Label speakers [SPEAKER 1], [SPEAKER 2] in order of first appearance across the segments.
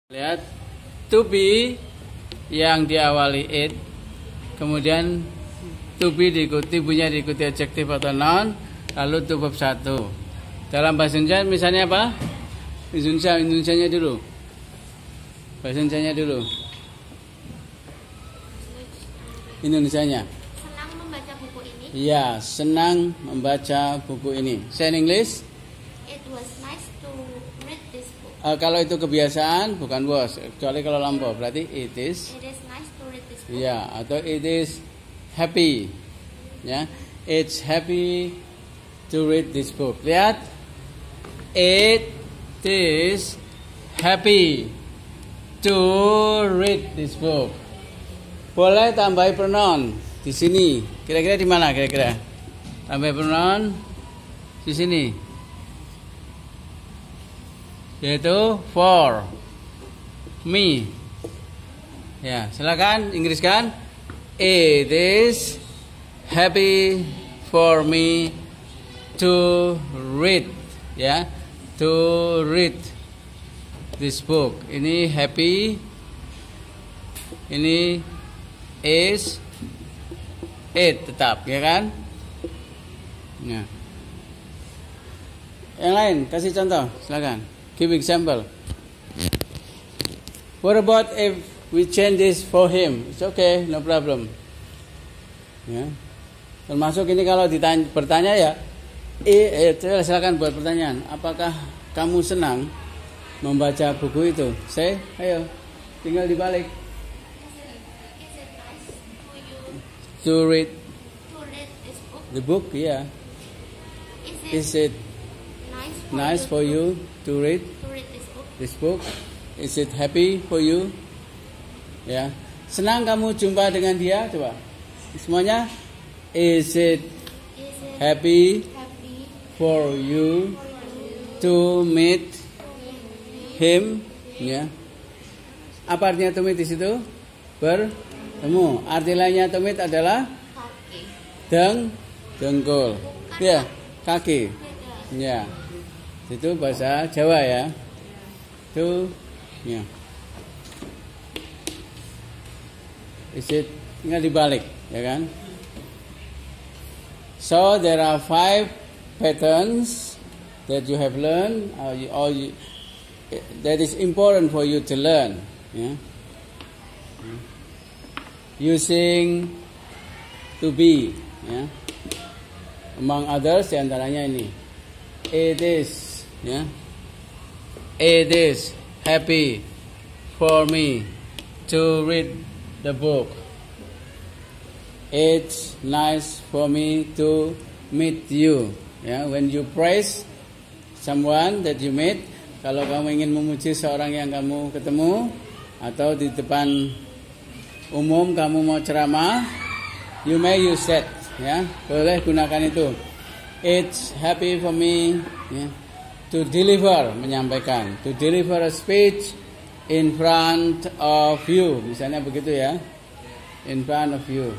[SPEAKER 1] Lihat, to be yang diawali it, kemudian to be diikuti, punya diikuti adjektif atau noun, lalu to verb 1. Dalam bahasa Indonesia misalnya apa? Indonesianya dulu. Bahasa Indonesianya dulu. Indonesianya.
[SPEAKER 2] Senang membaca buku ini.
[SPEAKER 1] Iya, senang membaca buku ini. Say in English.
[SPEAKER 2] It was nice to read this book.
[SPEAKER 1] Kalau itu kebiasaan bukan was, kecuali kalau lampau berarti it is.
[SPEAKER 2] It is nice to read this book.
[SPEAKER 1] Ya, atau it is happy. Ya, it's happy to read this book. Lihat, it is happy to read this book. Boleh tambahin pronoun di sini. Kira-kira di mana? Kira-kira tambah pronoun di sini. Yaitu for me. Ya, silakan Inggriskan. It is happy for me to read, ya, to read this book. Ini happy, ini is it, tetap, ya kan? Ya. Yang lain kasih contoh, silakan. Give example. What about if we change this for him? It's okay, no problem. Ya. Termasuk ini kalau bertanya ya, silakan buat pertanyaan. Apakah kamu senang membaca buku itu? Say, ayo, tinggal dibalik.
[SPEAKER 2] Is it nice for you
[SPEAKER 1] To read
[SPEAKER 2] to read this book?
[SPEAKER 1] the book, yeah. Is it nice for you to read
[SPEAKER 2] to read this book?
[SPEAKER 1] this book? Is it happy for you? Ya. Senang kamu jumpa dengan dia? Coba. Semuanya. Is it
[SPEAKER 2] Is it
[SPEAKER 1] happy
[SPEAKER 2] happy
[SPEAKER 1] for you
[SPEAKER 2] for you
[SPEAKER 1] to meet
[SPEAKER 2] to meet
[SPEAKER 1] him? Ya. Apa artinya to meet di situ? Bertemu. Arti lainnya to meet adalah
[SPEAKER 2] kaki?
[SPEAKER 1] dengkul. Ya, kaki.
[SPEAKER 2] Beda.
[SPEAKER 1] Ya. Itu bahasa Jawa ya. Itu ya. Is it tinggal dibalik, ya kan? So there are 5 patterns that you have learned, that is important for you to learn. Ya. Using to be, ya. Among others, diantaranya ini. It is, ya. It is happy for me to read the book. It's nice for me to meet you. Ya, when you praise someone that you meet, kalau kamu ingin memuji seorang yang kamu ketemu atau di depan umum kamu mau ceramah, you may use that. Ya, boleh gunakan itu. It's happy for me, ya, to deliver, menyampaikan, to deliver a speech in front of you, misalnya begitu ya, in front of you.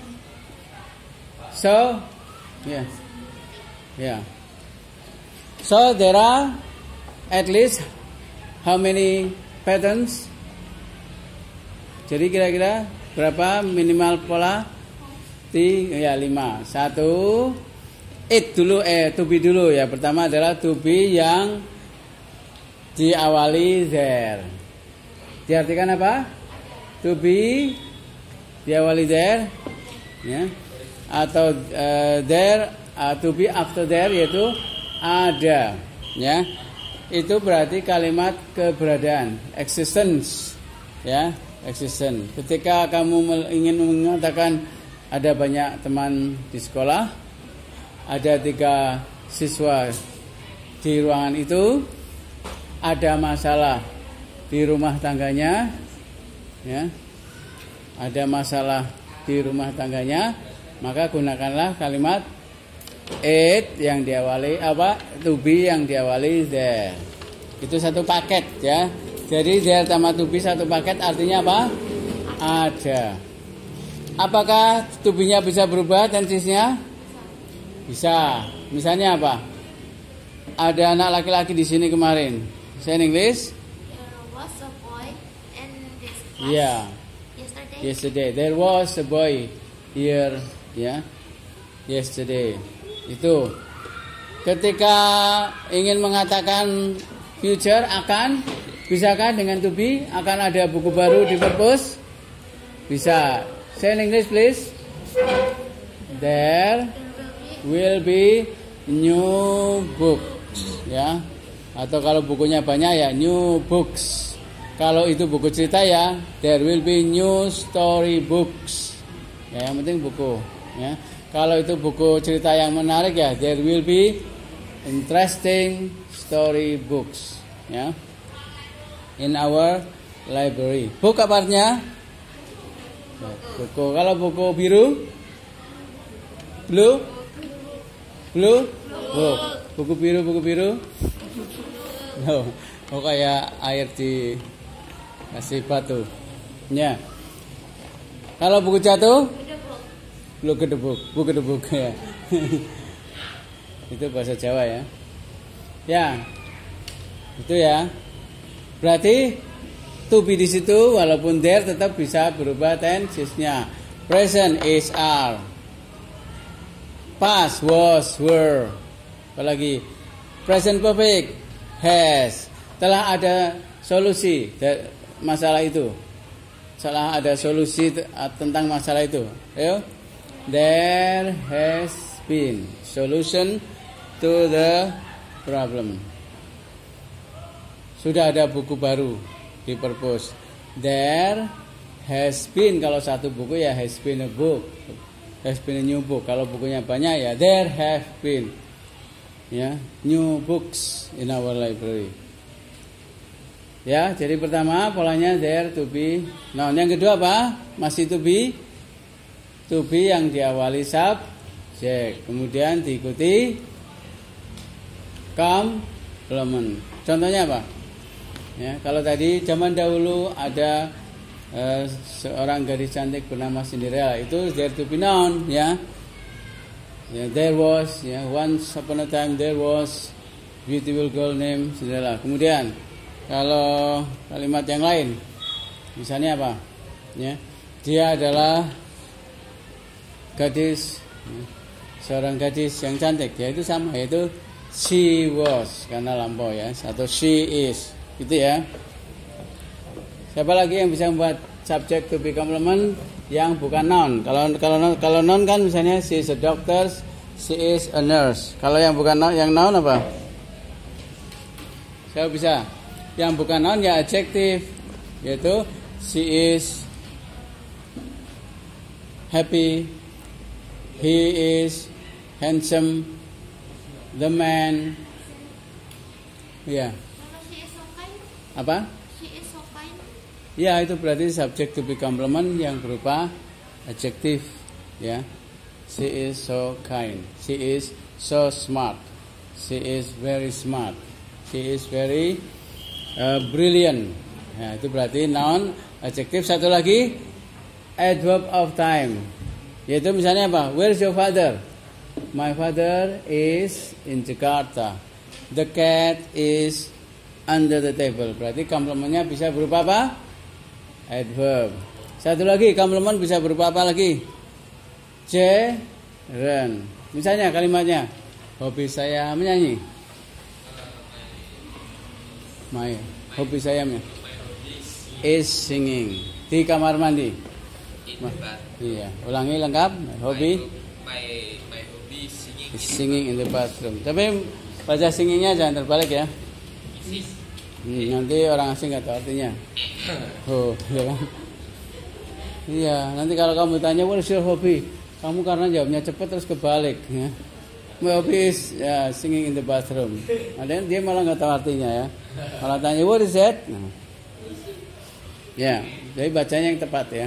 [SPEAKER 1] So, yeah, yeah. So there are at least how many patterns? Jadi kira-kira berapa minimal pola? 5. 1, it dulu, to be dulu ya. Pertama adalah to be yang diawali there. Diartikan apa? To be diawali there, ya. Atau there, to be after there, yaitu ada, ya. Itu berarti kalimat keberadaan, existence, ya, existence. Ketika kamu ingin mengatakan ada banyak teman di sekolah, ada 3 siswa di ruangan itu, ada masalah di rumah tangganya, ya, ada masalah di rumah tangganya, maka gunakanlah kalimat it yang diawali apa, to be yang diawali there. Itu satu paket ya. Jadi there sama to be satu paket artinya apa? Ada. Apakah to be-nya bisa berubah tensinya? Bisa. Misalnya apa? Ada anak laki-laki di sini kemarin. Say in English.
[SPEAKER 2] There was a boy boy in this class
[SPEAKER 1] Yeah.
[SPEAKER 2] yesterday.
[SPEAKER 1] Yesterday there was a boy here, ya. Yesterday. Itu ketika ingin mengatakan future akan, bisakah dengan to be? Akan ada buku baru di purpose? Bisa. Say in English please. There will be new books, ya. Atau kalau bukunya banyak ya new books. Kalau itu buku cerita ya there will be new story books. Ya, yang penting buku, ya. Kalau itu buku cerita yang menarik ya there will be interesting story books, ya. In our library. Book apa artinya? Buku. Kalau buku biru? Blue? Blue? Book. Buku biru. Oh, kayak air di kasih batu. Ya. Kalau buku jatuh? Buku gedebuk ya. Itu bahasa Jawa ya. Ya. Itu ya. Berarti to be di situ walaupun there tetap bisa berubah tense-nya. Present is are. Past was were. Apalagi present perfect has. Telah ada solusi masalah itu. Telah ada solusi tentang masalah itu. Ayo. There has been solution to the problem. Sudah ada buku baru di purpose. There has been, kalau satu buku ya has been a book. Has been a new book. Kalau bukunya banyak ya there have been, ya, new books in our library. Ya, jadi pertama polanya there to be. Nah, yang kedua apa? Masih to be. To be yang diawali subjek, kemudian diikuti complement. Contohnya apa? Ya, kalau tadi zaman dahulu ada seorang gadis cantik bernama Cinderella, itu there to be noun, ya. Ya, there was, ya, once upon a time there was beautiful girl named Cinderella. Kemudian kalau kalimat yang lain, misalnya apa? Ya, dia adalah gadis, ya, seorang gadis yang cantik, ya itu sama, yaitu she was karena lampau ya, atau she is, gitu ya. Siapa lagi yang bisa membuat subject to be complement yang bukan noun? Kalau noun kan misalnya she is a doctor, she is a nurse. Kalau yang bukan noun, yang noun apa? Siapa bisa? Yang bukan noun ya adjective, yaitu she is happy, he is handsome, the man. Ya.
[SPEAKER 2] She is so kind.
[SPEAKER 1] Apa?
[SPEAKER 2] She is so kind.
[SPEAKER 1] Ya, itu berarti subject to be complement yang berupa adjective, ya. She is so kind, she is so smart, she is very smart, she is very brilliant. Nah, itu berarti noun, adjective. Satu lagi adverb of time, yaitu misalnya apa? Where is your father? My father is in Jakarta. The cat is under the table. Berarti complementnya bisa berupa apa? Adverb. Satu lagi, complement bisa berupa apa lagi? Gerund. Misalnya kalimatnya, hobi saya menyanyi. My hobi saya is singing. Di kamar mandi. Iya, ulangi lengkap. Hobi
[SPEAKER 3] my hobby
[SPEAKER 1] is singing in the bathroom. Tapi baca singingnya jangan terbalik ya. Nanti orang asing nggak tahu artinya. Oh, iya kan? Iya, nanti kalau kamu tanya what is your hobby, kamu karena jawabnya cepat terus kebalik. Ya. My hobby is singing in the bathroom. Ada dia malah nggak tahu artinya ya. Malah tanya what is that? Nah. Ya, jadi bacanya yang tepat ya.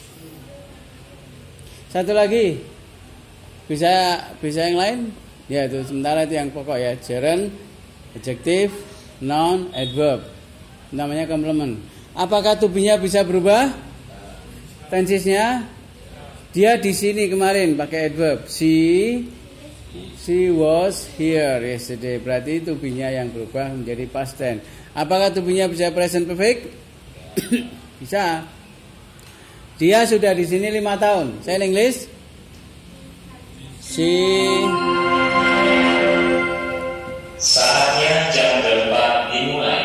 [SPEAKER 1] Satu lagi, bisa yang lain? Ya itu sementara itu yang pokok ya. Gerund, adjective, noun, adverb. Namanya complement. Apakah to be-nya bisa berubah? Tensesnya dia di sini kemarin pakai adverb. She was here yesterday. Berarti to be-nya yang berubah menjadi past tense. Apakah to be-nya bisa present perfect? Bisa. Dia sudah di sini 5 tahun. Saya English.
[SPEAKER 4] Saatnya jam 8 dimulai.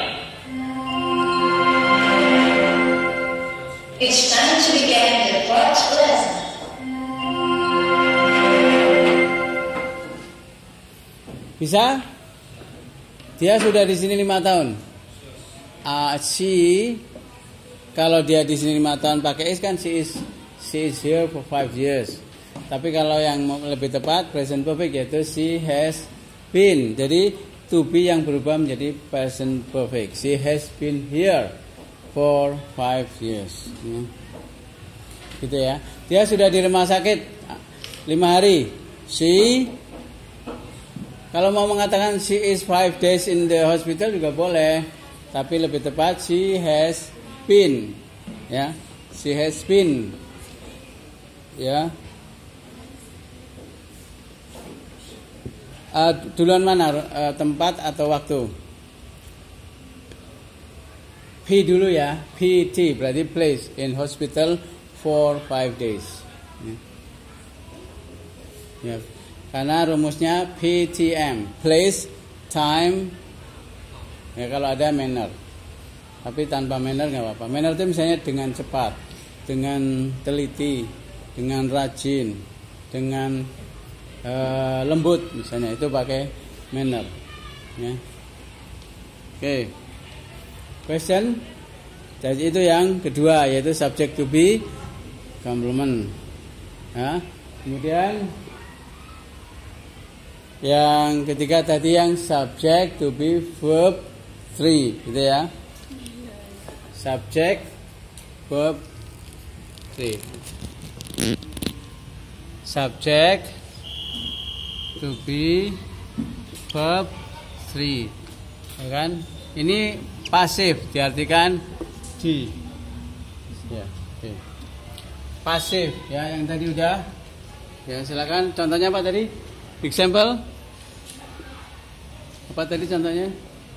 [SPEAKER 5] It's time to begin the first lesson.
[SPEAKER 1] Bisa? Dia sudah di sini 5 tahun. She, kalau dia di sini 5 tahun pakai is kan she is here for 5 years. Tapi kalau yang lebih tepat present perfect yaitu she has been. Jadi to be yang berubah menjadi present perfect. She has been here for 5 years. Gitu ya. Dia sudah di rumah sakit 5 hari. She, kalau mau mengatakan she is 5 days in the hospital juga boleh. Tapi lebih tepat she has been. Ya. She has been. Ya. Duluan mana, tempat atau waktu? P dulu ya, PT berarti place in hospital for 5 days. Ya. Karena rumusnya PTM, place, time. Ya kalau ada manner. Tapi tanpa manner nggak apa-apa. Manner itu misalnya dengan cepat, dengan teliti, dengan rajin, dengan lembut misalnya, itu pakai manner. Ya. Oke. Question. Jadi itu yang kedua yaitu subject to be complement. Ya. Kemudian yang ketiga tadi yang subject to be verb 3 gitu ya. Subject verb 3. Subject to be verb 3. Ya kan? Ini pasif diartikan di. Ya, oke. Pasif ya yang tadi udah. Ya, silakan contohnya apa tadi? Example. Apa tadi contohnya?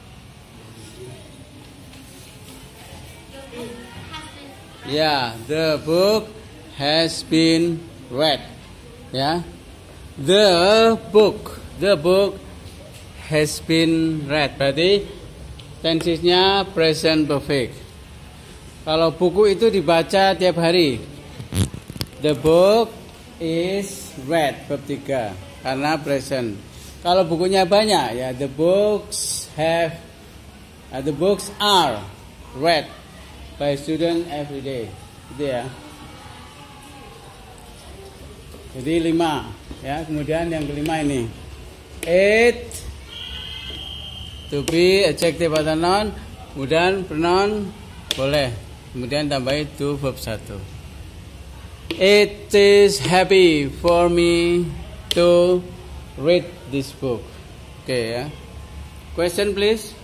[SPEAKER 1] Ya, the book has been read. Ya. The book has been read. Berarti tensesnya present perfect. Kalau buku itu dibaca tiap hari. The book is read, verb 3 karena present. Kalau bukunya banyak ya the books are read by student every day. Gitu ya. Jadi 5 ya, kemudian yang kelima ini it to be adjective atau noun, kemudian pronoun boleh, kemudian tambahin to verb 1. It is happy for me to read this book. Oke ya. Question please.